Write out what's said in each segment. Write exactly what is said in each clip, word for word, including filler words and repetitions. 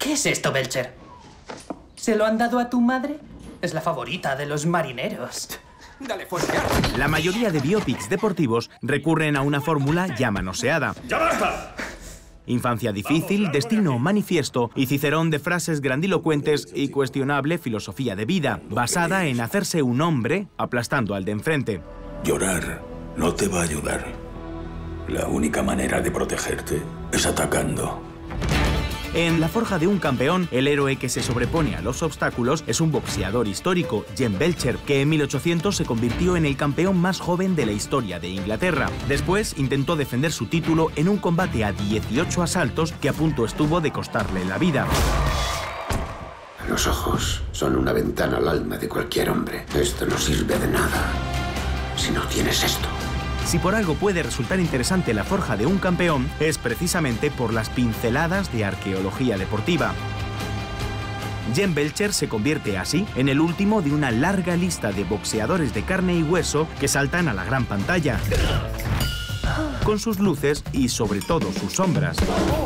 ¿Qué es esto, Belcher? ¿Se lo han dado a tu madre? Es la favorita de los marineros. Dale fuerte. La mayoría de biopics deportivos recurren a una fórmula ya manoseada. ¡Ya basta! Infancia difícil, destino manifiesto y cicerón de frases grandilocuentes y cuestionable filosofía de vida, basada en hacerse un hombre aplastando al de enfrente. Llorar no te va a ayudar. La única manera de protegerte es atacando. En La forja de un campeón, el héroe que se sobrepone a los obstáculos es un boxeador histórico, Jen Belcher, que en mil ochocientos se convirtió en el campeón más joven de la historia de Inglaterra. Después intentó defender su título en un combate a dieciocho asaltos que a punto estuvo de costarle la vida. Los ojos son una ventana al alma de cualquier hombre. Esto no sirve de nada si no tienes esto. Si por algo puede resultar interesante La forja de un campeón, es precisamente por las pinceladas de arqueología deportiva. Jen Belcher se convierte así en el último de una larga lista de boxeadores de carne y hueso que saltan a la gran pantalla, con sus luces y sobre todo sus sombras.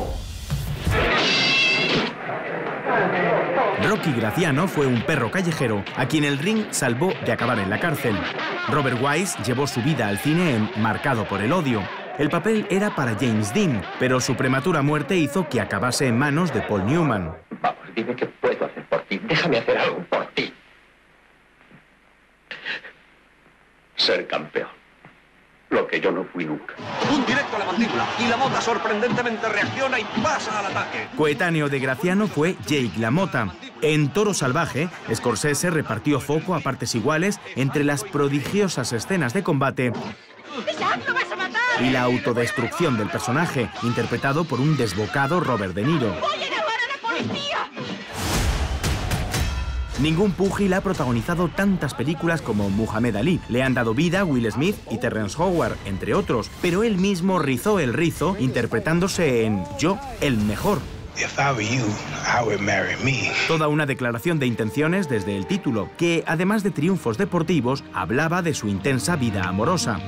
Rocky Graziano fue un perro callejero a quien el ring salvó de acabar en la cárcel. Robert Wise llevó su vida al cine en Marcado por el odio. El papel era para James Dean, pero su prematura muerte hizo que acabase en manos de Paul Newman. Vamos, dime qué puedo hacer por ti. Déjame hacer algo por ti. Ser campeón. Lo que yo no fui nunca. Un directo a la mandíbula y la Mota sorprendentemente reacciona y pasa al ataque. Coetáneo de Graziano fue Jake LaMotta. En Toro Salvaje, Scorsese repartió foco a partes iguales entre las prodigiosas escenas de combate y la autodestrucción del personaje, interpretado por un desbocado Robert De Niro. ¡Voy a llamar a la policía! Ningún púgil ha protagonizado tantas películas como Muhammad Ali. Le han dado vida Will Smith y Terrence Howard, entre otros, pero él mismo rizó el rizo interpretándose en Yo, el mejor. If I were you, I would marry me. Toda una declaración de intenciones desde el título, que además de triunfos deportivos, hablaba de su intensa vida amorosa.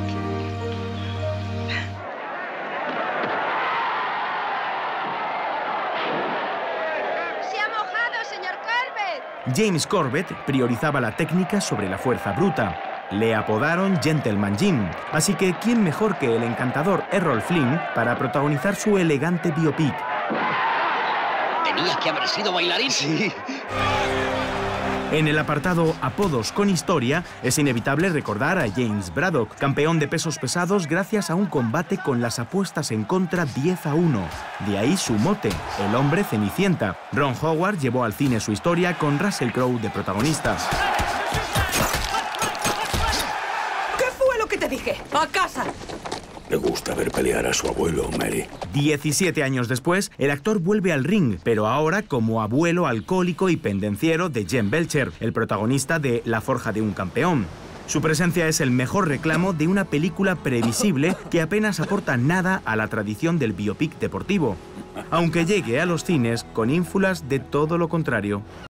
James Corbett priorizaba la técnica sobre la fuerza bruta. Le apodaron Gentleman Jim, así que ¿quién mejor que el encantador Errol Flynn para protagonizar su elegante biopic? ¿Tenías que haber sido bailarín? Sí. En el apartado Apodos con historia, es inevitable recordar a James Braddock, campeón de pesos pesados gracias a un combate con las apuestas en contra diez a uno. De ahí su mote, el hombre Cenicienta. Ron Howard llevó al cine su historia con Russell Crowe de protagonista. ¿Qué fue lo que te dije? ¡A casa! Le gusta ver pelear a su abuelo, Mary. diecisiete años después, el actor vuelve al ring, pero ahora como abuelo alcohólico y pendenciero de Jen Belcher, el protagonista de La forja de un campeón. Su presencia es el mejor reclamo de una película previsible que apenas aporta nada a la tradición del biopic deportivo, aunque llegue a los cines con ínfulas de todo lo contrario.